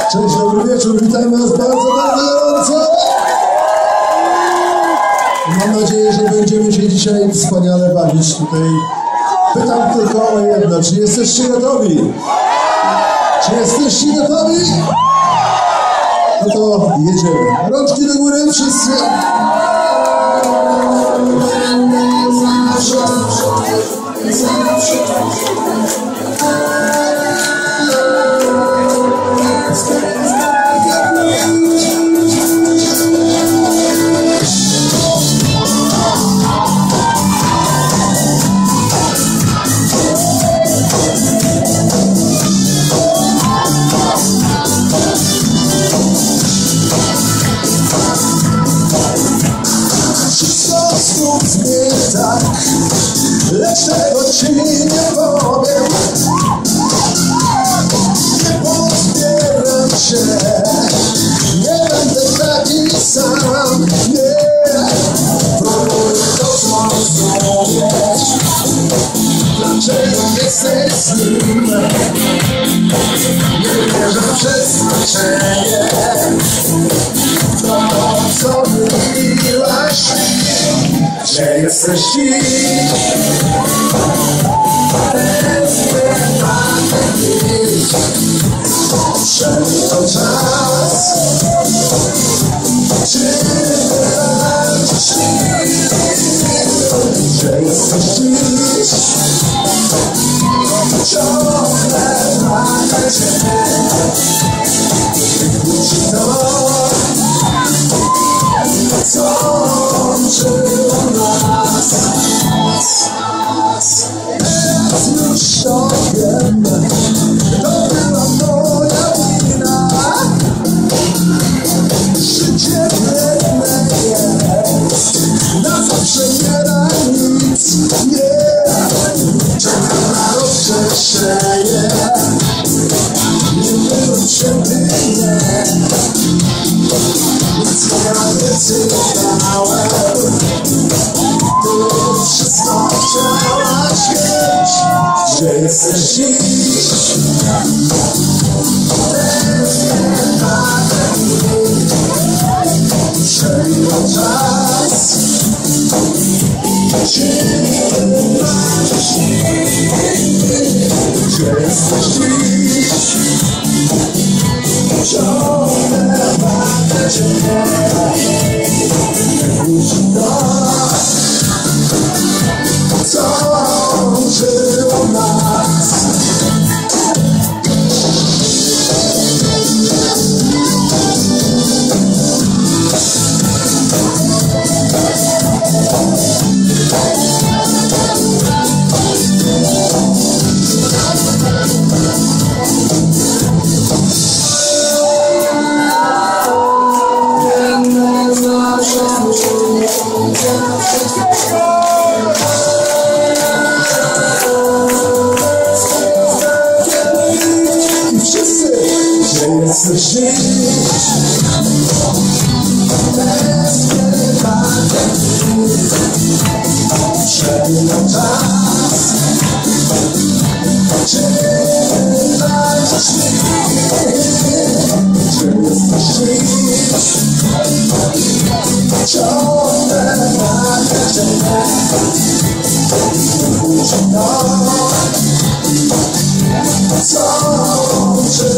Cześć, dobry wieczór, witam was bardzo, bardzo gorąco. Mam nadzieję, że będziemy się dzisiaj wspaniale bawić tutaj. Pytam tylko o jedno, czy jesteście gotowi? Czy jesteście gotowi? No to jedziemy. Rączki do góry, wszyscy. Tak, lecz tego ci nie powiem. Nie pozbieram się, nie będę taki sam. Nie, próbuję to zrozumieć, dlaczego jesteś z nim. Nie wierzę w przeznaczenie, to co mówiłaś. Gdzie jesteś dziś? Przeminął czas. Czy wybacz mi? Gdzie jesteś dziś? Ciągle mamy cię. Wróci to, co łączyło nas. Teraz już to wiem, to była moja wina. Życie biedne jest, na zawsze nie da nic. Nie, czekam na rozgrzeszenie. Nie byłem święty, nie. Nic nie obiecywałem. Ty wszystko chciałaś mieć. Gdzie jesteś dziś? Przeminął czas. Czy wybaczysz mi? Gdzie jesteś dziś? Ciągle mamy cię. Wróci to, co łączyło nas. Jesteś dziś, bez wybaczenia. Przeminął czas. Czy wybaczysz mi? Gdzie jesteś dziś? Ciągle mamy cię. Wróci to, co łączy